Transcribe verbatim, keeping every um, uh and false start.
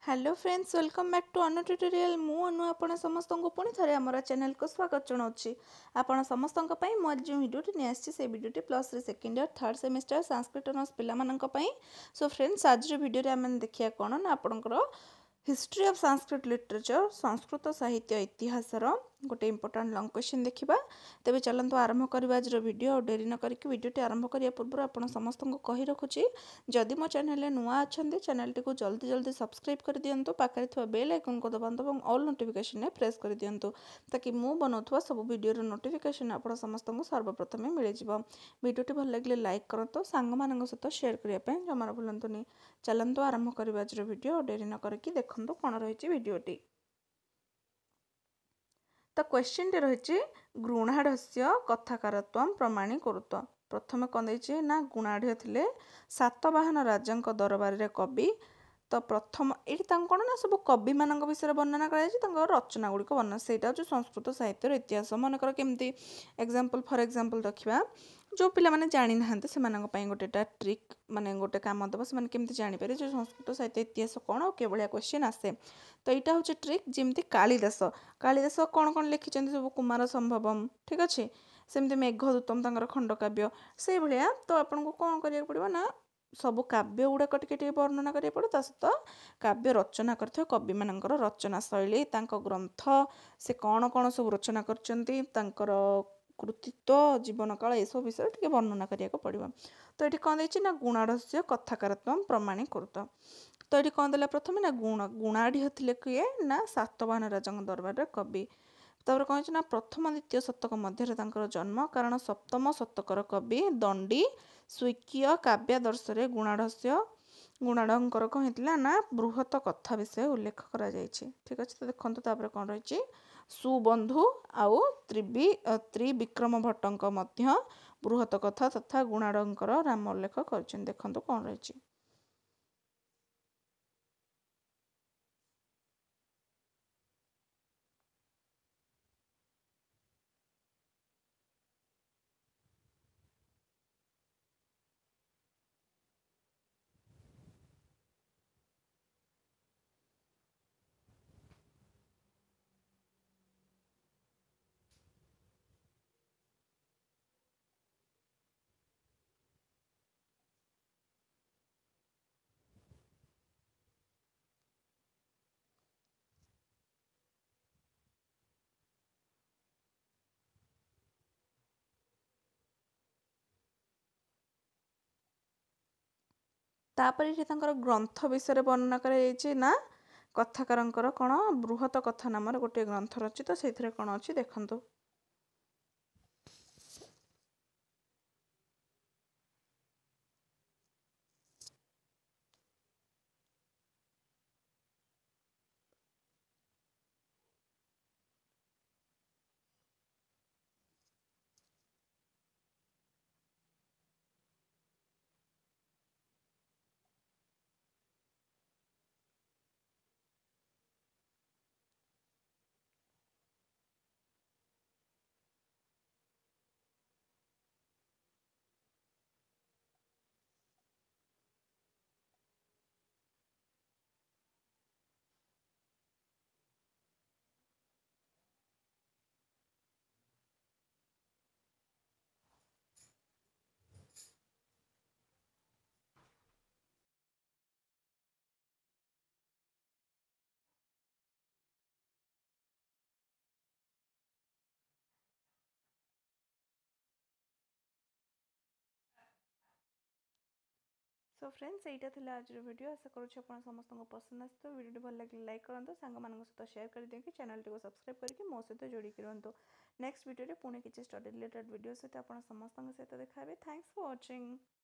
Hello friends welcome back to Anu tutorial मु अनु आपण समस्त को पुणी थे आम चैनल को स्वागत जनाऊँगी आपण समस्त आज जो भिडियोटी नहीं आसी से भिडियोटी plus three second year third semester Sanskrit honours पिलामानंक सो फ्रेंड्स आज भिडियो आम देखिए कौन ना आपणकर history of Sanskrit literature Sanskrit साहित्य इतिहासर गोटे इंपोर्टेंट लॉन्ग क्वेश्चन देखा तेज चलते आरंभ करवा आज वीडियो और डेरी न करके वीडियोटी आरंभ करिया पूर्व आपण समस्त को कही रखुची जदि मो चैनल नुआ अच्छा चैनल टी जल्दी जल्दी सब्सक्राइब कर दिंतु पाखे थोड़ा बेल आइकन को दबातु और ऑल नोटिफिकेशन में प्रेस कर दिंतु ताकि मु बनाऊा सब वीडियो नोटिफिकेशन आप समस्त को सर्वप्रथम मिल जाव वीडियोटी भल लगे लाइक करते सांग मान सहित शेयर करने जमार भूलुनि चलतु आरंभ करवा आज वीडियो और डेरी न करके देखु कौन रही वीडियोटी तो क्वेश्चन टी रही गुणाढ़स्य कथाकारत्व प्रमाणीकृत प्रथम कौन देती ना गुणाढ़ थे सातवाहन राजा दरबार रे कवि तो प्रथम ये कौन ना सब कवि मान विषय वर्णना कर रचना गुड़िक वर्णना से संस्कृत साहित्य इतिहास मनकर केमती एग्जांपल फॉर एग्जांपल देखा जो पिला माने जानी नाहांते से गोटे ट्रिक माने गोटे काम दब से केमती जानीपर जो संस्कृत साहित्य इतिहास कौन और केवलिया क्वेश्चन आसे तो यहाँ हूँ ट्रिक जमती कालिदास कालिदास कौन कौन लिखिं सब कुमार संभवम ठीक अच्छे सेमती मेघदूतम तंकर खंडकाव्य से भाया तो आपन को कौन करिया पड़िबो ना सब काव्य गुड़ाक टिके वर्णना करिया पड़ो ता सहित काव्य रचना करथिबा कवि मानकर रचना शैली तांको ग्रंथ से कौन कौन सब रचना करचंती तांकर कृतित्व जीवन काल ये सब विषय टिके वर्णना करिया पड़िबो तो ये कौन देछि ना गुणाढ़स्य कथाकारत्व प्रमाणीकृत तो ये कौन देला प्रथम ना गुण गुणाढ़ थिले किए ना सातवाहन राजा दरबार रे कवि तापर कौन ना प्रथम द्वितीय शतक मध्य जन्म कारण सप्तम शतकर कवि दंडी स्वीकीय काव्यादर्श गुणाढ़स्य गुणाढ़ंकर कौन होता ना बृहत कथा विषय उल्लेख करा जायछि ठीक अच्छे तो देखो तापर कौन रही सुबंधु आउ त्रिवि त्रिविक्रम भट्टंक मध्य बृहत कथा तथा गुणाढ़ंकर राम उल्लेख कर देखो कौन रही तापर ये ग्रंथ विषय वर्णना कर ना कथाकार कौन बृहत कथा नाम गोटे ग्रंथ रचित से कौन अच्छी देखु सो फ्रेंड्स यहाँ थी आज वीडियो आशा करूँ समस्त को पसंद आस वीडियो भल लगे लाइक करूँ सांग मान सहित शेयर कर दिखाँ चैनल को सब्सक्राइब करके मो सहित जोड़ी रुहतु नेक्स्ट वीडियो पुणी किसी स्टडी रिलेटेड वीडियो सहित आप समस्त सहित देखा थैंक्स फॉर वाचिंग।